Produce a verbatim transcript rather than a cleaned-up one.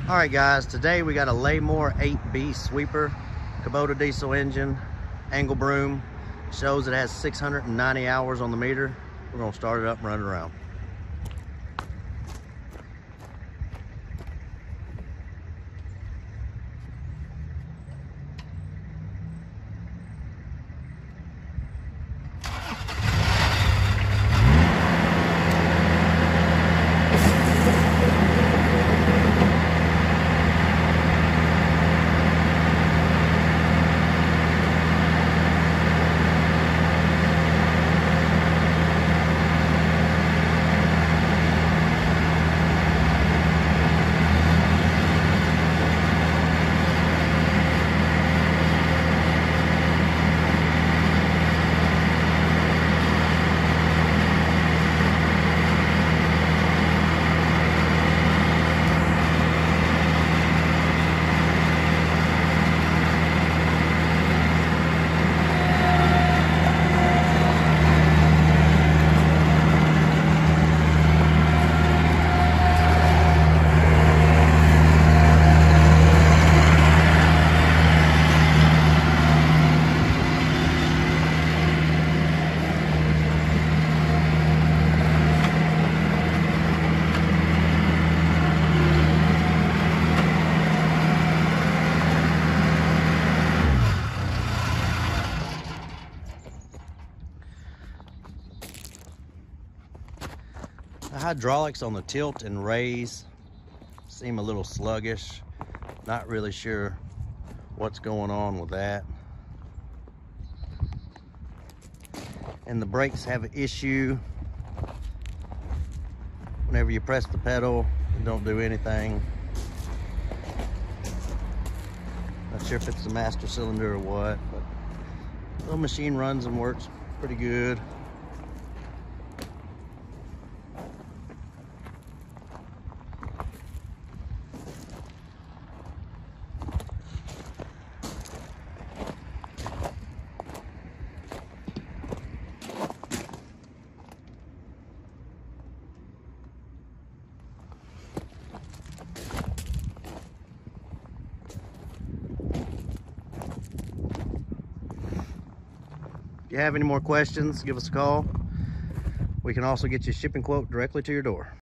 All right, guys, today we got a Laymore eight B sweeper, Kubota diesel engine, angle broom. Shows it has six hundred ninety hours on the meter. We're gonna start it up and run it around. The hydraulics on the tilt and raise seem a little sluggish. Not really sure what's going on with that. And the brakes have an issue. Whenever you press the pedal, you don't do anything. Not sure if it's the master cylinder or what, but the machine runs and works pretty good. If you have any more questions, give us a call. We can also get you a shipping quote directly to your door.